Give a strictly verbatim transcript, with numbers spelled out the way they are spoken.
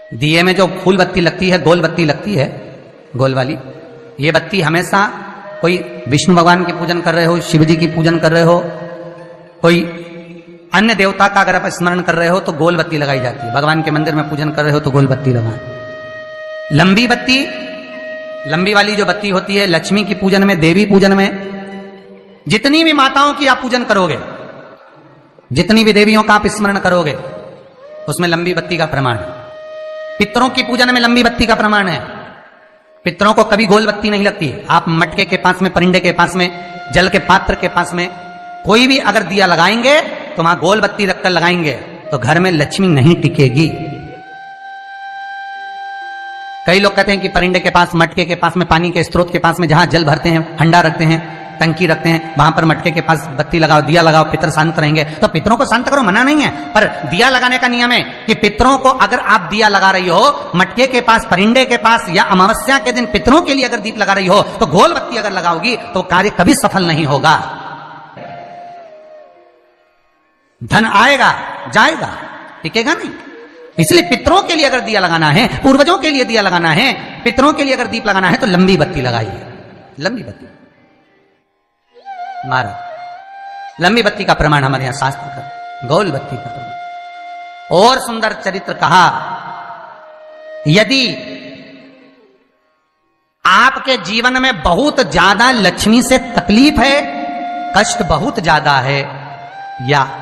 दिए में जो फूल बत्ती लगती है, गोल बत्ती लगती है, गोल वाली, ये बत्ती हमेशा कोई विष्णु भगवान की पूजन कर रहे हो, शिव जी की पूजन कर रहे हो, कोई अन्य देवता का अगर आप स्मरण कर रहे हो तो गोल बत्ती लगाई जाती है। भगवान के मंदिर में पूजन कर रहे हो तो गोल बत्ती लगाएं। लंबी बत्ती, लंबी वाली जो बत्ती होती है लक्ष्मी की पूजन में, देवी पूजन में, जितनी भी माताओं की आप पूजन करोगे, जितनी भी देवियों का आप स्मरण करोगे, उसमें लंबी बत्ती का प्रमाण है। पितरों की पूजन में लंबी बत्ती का प्रमाण है। पितरों को कभी गोल बत्ती नहीं लगती। आप मटके के पास में, परिंदे के पास में, जल के पात्र के पास में कोई भी अगर दिया लगाएंगे तो वहां गोल बत्ती रखकर लगाएंगे तो घर में लक्ष्मी नहीं टिकेगी। कई लोग कहते हैं कि परिंदे के पास, मटके के पास में, पानी के स्रोत के पास में जहां जल भरते हैं, हंडा रखते हैं, टंकी रखते हैं, वहां पर मटके के पास बत्ती लगाओ, दिया लगाओ, पितर शांत रहेंगे। तो पितरों को शांत करो, मना नहीं है, पर दिया लगाने का नियम है कि पितरों को अगर आप दिया लगा रही हो मटके के पास, परिंदे के पास, या अमावस्या के दिन पितरों के लिए अगर दीप लगा रही हो तो गोल बत्ती अगर लगाओगी तो कार्य कभी सफल नहीं होगा। धन आएगा जाएगा, टिकेगा नहीं। इसलिए पितरों के लिए अगर दिया लगाना है, पूर्वजों के लिए दिया लगाना है, पितरों के लिए अगर दीप लगाना है तो लंबी बत्ती लगाइए, लंबी बत्ती। महाराज लंबी बत्ती का प्रमाण हमारे यहां शास्त्र का, गोल बत्ती का प्रमाण। और सुंदर चरित्र कहा, यदि आपके जीवन में बहुत ज्यादा लक्ष्मी से तकलीफ है, कष्ट बहुत ज्यादा है, या